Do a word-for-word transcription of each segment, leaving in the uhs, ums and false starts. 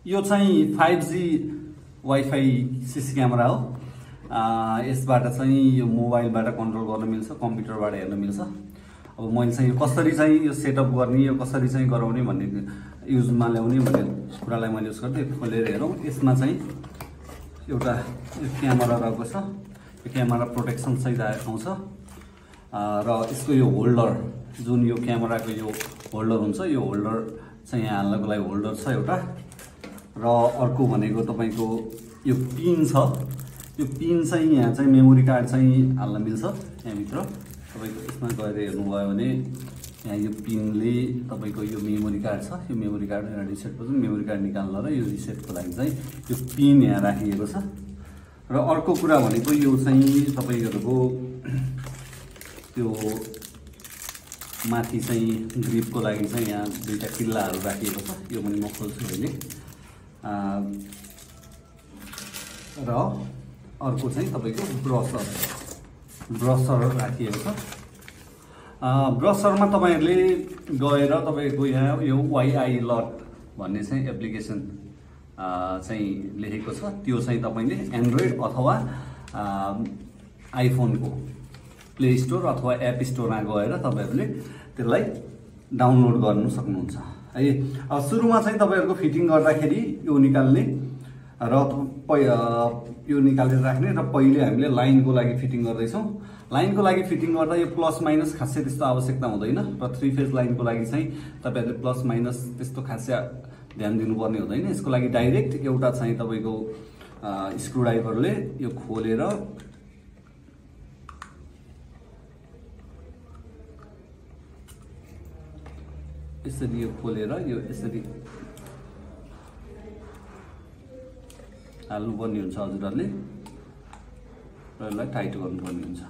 यो चाहिँ five G wifi CC camera हो। यसबाट चाहिँ यो मोबाइलबाट कन्ट्रोल गर्न मिल्छ, कम्प्युटरबाट हेर्न मिल्छ। अब मैले चाहिँ यो कसरी चाहिँ यो सेटअप गर्ने, यो कसरी चाहिँ गराउने भन्ने युजमा ल्याउने भन्ने कुरालाई मैले युज गर्दै खोलेर हेरौँ। यसमा चाहिँ एउटा यो क्यामेरा रहेको छ, यो क्यामेरा प्रोटेक्सन सहित आउँछ र यसको यो होल्डर जुन यो क्यामेराको यो होल्डर हुन्छ, यो होल्डर चाहिँ यहाँ हाल्नको लागि होल्डर छ एउटा। र अर्को भनेको तपाईँको यो पिन छ। यो पिन चाहिँ यहाँ चाहिँ मेमोरी कार्ड चाहिँ हाल्न मिल्छ यहाँभित्र। तपाईँको यसमा गएर हेर्नुभयो भने यहाँ यो पिनले तपाईँको यो मेमोरी कार्ड छ, यो मेमोरी कार्ड यहाँ रिसेट पर्छ। मेमोरी कार्ड निकाल्न र यो रिसेटको लागि चाहिँ यो पिन यहाँ राखिएको छ। र अर्को कुरा भनेको यो चाहिँ तपाईँहरूको त्यो माथि चाहिँ ग्रिपको लागि चाहिँ यहाँ दुईवटा किल्लाहरू राखिएको छ। यो पनि म खोल्छु अहिले। र अर्को चाहिँ तपाईँको ब्रसर ब्रसर राखिएको छ। ब्रसरमा तपाईँहरूले गएर तपाईँको यहाँ यो वाइआई लट भन्ने चाहिँ एप्लिकेसन चाहिँ लेखेको छ। त्यो चाहिँ तपाईँले एन्ड्रोइड अथवा आइफोनको प्ले स्टोर अथवा एप स्टोरमा गएर तपाईँहरूले त्यसलाई डाउनलोड गर्नु सक्नुहुन्छ है। अब सुरुमा चाहिँ तपाईँहरूको फिटिङ गर्दाखेरि यो निकाल्ने र यो निकालेर राख्ने र पहिले हामीले लाइनको लागि फिटिङ गर्दैछौँ। लाइनको लागि फिटिङ गर्दा यो प्लस माइनस खासै त्यस्तो आवश्यकता हुँदैन र थ्री फेज लाइनको लागि चाहिँ तपाईँहरूले प्लस माइनस त्यस्तो खासै ध्यान दिनुपर्ने हुँदैन। यसको लागि डाइरेक्ट एउटा चाहिँ तपाईँको स्क्रुड्राइभरले यो खोलेर यसरी यो खोलेर यो यसरी हाल्नुपर्ने हुन्छ हजुरहरूले र यसलाई टाइट गर्नुपर्ने हुन्छ।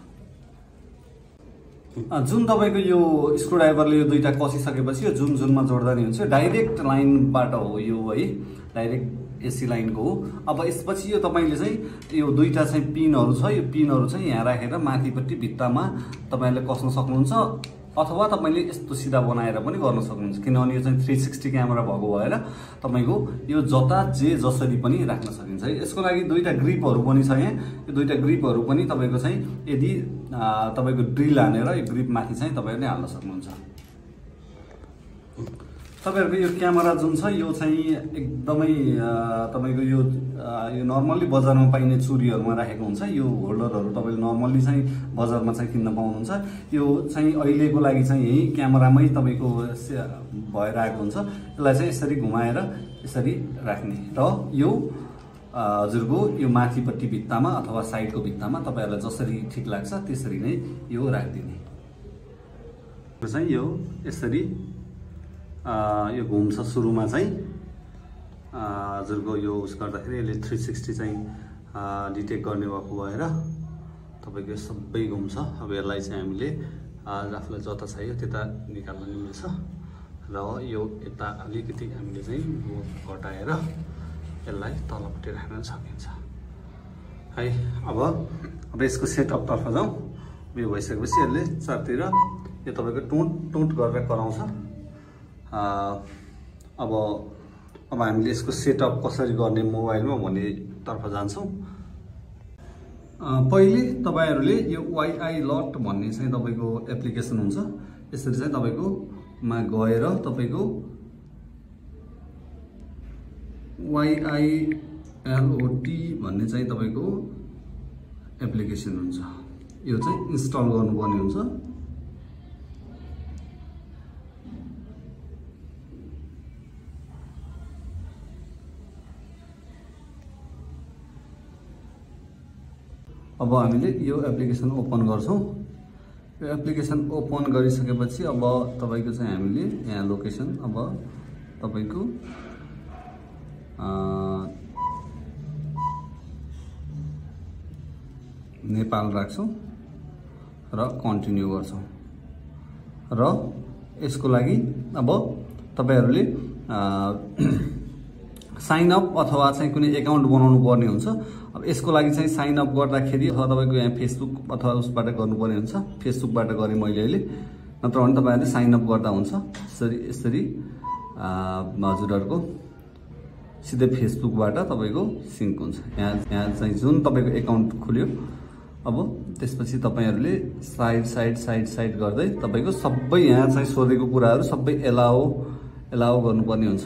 जुन तपाईँको यो स्क्रुड्राइभरले यो दुईवटा कसिसकेपछि यो जुन जुनमा जोड्दा नि हुन्छ। डाइरेक्ट लाइनबाट हो यो है, डाइरेक्ट एसी लाइनको हो। अब यसपछि यो तपाईँले चाहिँ यो दुईवटा चाहिँ पिनहरू छ, यो पिनहरू चाहिँ यहाँ राखेर माथिपट्टि भित्तामा तपाईँहरूले कस्न सक्नुहुन्छ अथवा तपाईँले यस्तो सिधा बनाएर पनि गर्न सक्नुहुन्छ। किनभने यो चाहिँ थ्री सिक्सटी क्यामेरा भएको भएर तपाईँको यो जता जे जसरी पनि राख्न सकिन्छ है। यसको लागि दुईवटा ग्रिपहरू पनि छ यहाँ। यो दुईवटा ग्रिपहरू पनि तपाईँको चाहिँ यदि तपाईँको ड्रिल हानेर यो ग्रिप माथि चाहिँ तपाईँहरूले हाल्न सक्नुहुन्छ। तपाईँहरूको यो क्यामेरा जुन छ यो चाहिँ एकदमै तपाईँको यो यो नर्मल्ली बजारमा पाइने चुरीहरूमा राखेको हुन्छ। यो होल्डरहरू तपाईँले नर्मल्ली चाहिँ बजारमा चाहिँ किन्न पाउनुहुन्छ। यो चाहिँ अहिलेको लागि चाहिँ यही क्यामेरामै तपाईँको भएर आएको हुन्छ। यसलाई चाहिँ यसरी घुमाएर यसरी राख्ने र यो हजुरको यो माथिपट्टि भित्तामा अथवा साइडको भित्तामा तपाईँहरूलाई जसरी ठिक लाग्छ त्यसरी नै यो राखिदिने चाहिँ यो यसरी यो घुम्छ। सुरुमा चाहिँ हजुरको यो उस गर्दाखेरि यसले थ्री सिक्सटी चाहिँ डिटेक्ट गर्ने भएको भएर तपाईँको सबै घुम्छ। अब यसलाई चाहिँ हामीले आफूलाई जता चाहियो त्यता निकाल्न मिल्छ र यो यता अलिकति हामीले चाहिँ घटाएर यसलाई तलपट्टि राख्न सकिन्छ है। अब अब यसको सेटअपतर्फ जाउँ। यो भइसकेपछि यसले चारतिर यो तपाईँको टुट टुट गरेर कराउँछ। अब अब हामीले यसको सेटअप कसरी गर्ने मोबाइलमा भन्नेतर्फ जान्छौँ। पहिले तपाईँहरूले यो वाइआई लट भन्ने चाहिँ तपाईँको एप्लिकेसन हुन्छ। यसरी चाहिँ तपाईँको मा गएर तपाईँको वाइआई एलओटी भन्ने चाहिँ तपाईँको एप्लिकेसन हुन्छ। यो चाहिँ इन्स्टल गर्नुपर्ने हुन्छ। अब हामीले यो एप्लिकेसन ओपन गर्छौँ। यो एप्लिकेसन ओपन गरिसकेपछि अब तपाईँको चाहिँ हामीले यहाँ लोकेसन अब तपाईँको नेपाल राख्छौँ र कन्टिन्यू गर्छौँ। र यसको लागि अब तपाईँहरूले साइन अप अथवा चाहिँ कुनै एकाउन्ट बनाउनु पर्ने हुन्छ। अब यसको लागि चाहिँ साइन अप गर्दाखेरि अथवा तपाईँको यहाँ फेसबुक अथवा उसबाट गर्नुपर्ने हुन्छ। फेसबुकबाट गरेँ मैले अहिले, नत्र भने तपाईँहरूले साइन अप गर्दा हुन्छ। यसरी यसरी हजुरहरूको सिधै फेसबुकबाट तपाईको सिङ्क हुन्छ। यहाँ यहाँ चाहिँ जुन तपाईको एकाउन्ट खुल्यो अब त्यसपछि तपाईहरुले साइड साइड साइड साइड गर्दै तपाईको सबै यहाँ चाहिँ सोधेको कुराहरु सबै एलाउ एलाउ गर्नुपर्ने हुन्छ।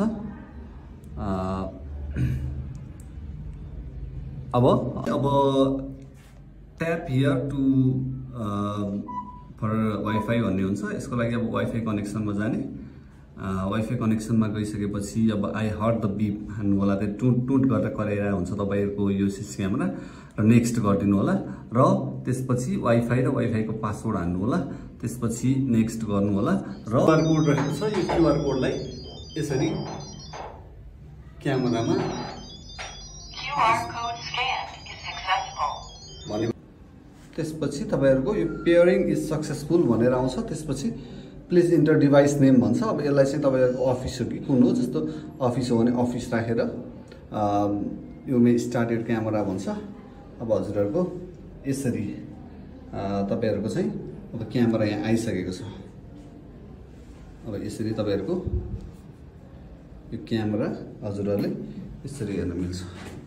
अब अब tap here to for wifi भन्ने हुन्छ। यसको लागि अब वाइफाई कनेक्सनमा जाने। वाइफाई कनेक्सनमा गइसकेपछि अब आई हर्ड द बीप हान्नु होला। त्यो टुट टुट गरेर कराइरहेको हुन्छ तपाईहरुको यो सिसी क्यामेरा र नेक्स्ट गरिदिनु होला र त्यसपछि वाइफाई र वाइफाईको पासवर्ड हान्नु होला। त्यसपछि नेक्स्ट गर्नु होला र क्यूआर कोड रहेको छ। यो क्यूआर कोडलाई यसरी क्यामेरामा QR code scan is successful भने त्यसपछि तपाईहरुको यो पेयरिङ इज सक्सेसफुल भनेर आउँछ। त्यसपछि प्लिज इन्टर डिभाइस नेम भन्छ। अब यसलाई चाहिँ तपाईहरुको अफिस हो कि कुन हो, जस्तो अफिस हो भने अफिस राखेर यो मे स्टार्टेड क्यामेरा भन्छ। अब हजुरहरुको यसरी तपाईहरुको चाहिँ अब क्यामेरा यहाँ आइसकेको छ। अब यसरी तपाईहरुको यो क्यामेरा हजुरहरुले यसरी हेर्न मिल्छ।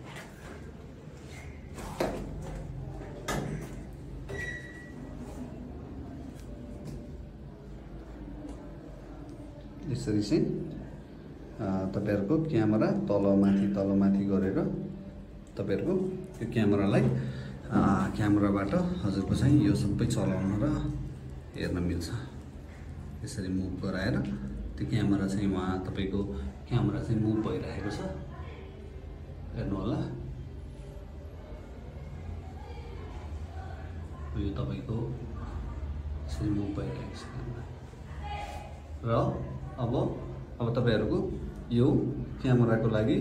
यसरी चाहिँ तपाईहरुको क्यामेरा तलमाथि तलमाथि गरेर तपाईहरुको यो क्यामेरालाई क्यामेराबाट हजुरको चाहिँ यो सबै चलाउन र हेर्न मिल्छ। यसरी मुभ गराएर त्यो क्यामेरा चाहिँ वहाँ तपाईको क्यामेरा चाहिँ मुभ भइरहेको छ, हेर्नु होला। यो तपाईको यसरी मुभ भइरहेको छ र अब अब तपाईहरुको यो क्यामेराको लागि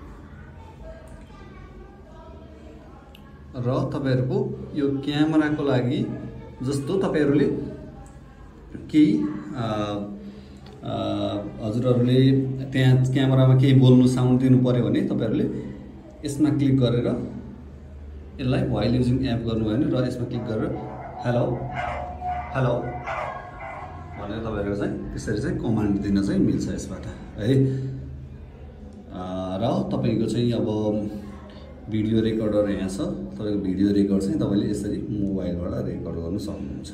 र तपाईहरुको यो क्यामेराको लागि जस्तो तपाईहरुले केही हजुरहरुले त्यहाँ क्यामेरामा केही बोल्नु साउन्ड दिनु पर्यो भने तपाईहरुले यसमा क्लिक गरेर यसलाई व्हाइल युजिङ एप गर्नुभयो भने र यसमा क्लिक गरेर हेलो हेलो भनेर तपाईहरुको चाहिँ त्यसरी चाहिँ कमान्ड दिन चाहिँ मिल्छ यसबाट है। र तपाईको चाहिँ अब भिडियो रेकर्डर यहाँ छ। तपाईको भिडियो रेकर्ड चाहिँ तपाईले यसरी मोबाइलबाट रेकर्ड गर्न सक्नुहुन्छ।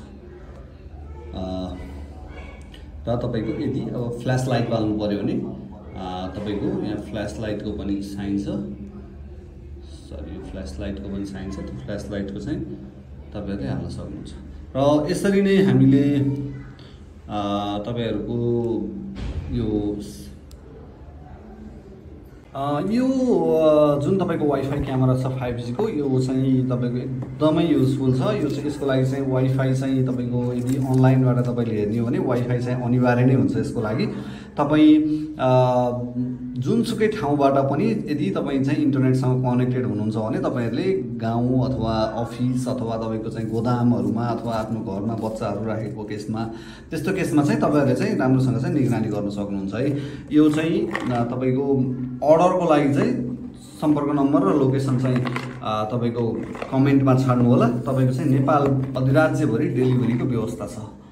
र तपाईको यदि अब फ्ल्यास लाइट बाल्नु पर्यो भने तपाईको यहाँ फ्ल्यास लाइटको पनि साइन छ। सरी यो फ्ल्यास लाइटको पनि साइन छ। त्यो फ्ल्यास लाइटको चाहिँ तपाईहरुले हाल्न सक्नुहुन्छ। र यसरी नै हामीले तपाईहरुको यो यो जुन तपाईको वाइफाई क्यामेरा छ फाइभ जी को यो चाहिँ तपाईको एकदमै युजफुल छ। यो चाहिँ यसको लागि चाहिँ वाइफाई चाहिँ तपाईको यदि अनलाइनबाट तपाईले हेर्ने हो भने वाइफाई चाहिँ अनिवार्य नै हुन्छ यसको लागि। तपाई जुनसुकै ठाउँबाट पनि यदि तपाई चाहिँ इन्टरनेटसँग कनेक्टेड हुनुहुन्छ भने तपाईहरुले गाउँ अथवा अफिस अथवा तपाईको चाहिँ गोदामहरुमा अथवा आफ्नो घरमा बच्चाहरु राखेको केसमा त्यस्तो केसमा चाहिँ तपाईहरुले चाहिँ राम्रोसँग चाहिँ निगरानी गर्न सक्नुहुन्छ है। यो चाहिँ तपाईको अर्डरको लागि चाहिँ सम्पर्क नम्बर र लोकेसन चाहिँ तपाईको कमेन्टमा छाड्नु होला। तपाईको चाहिँ नेपाल अधिराज्यभरि डेलिभरीको व्यवस्था छ।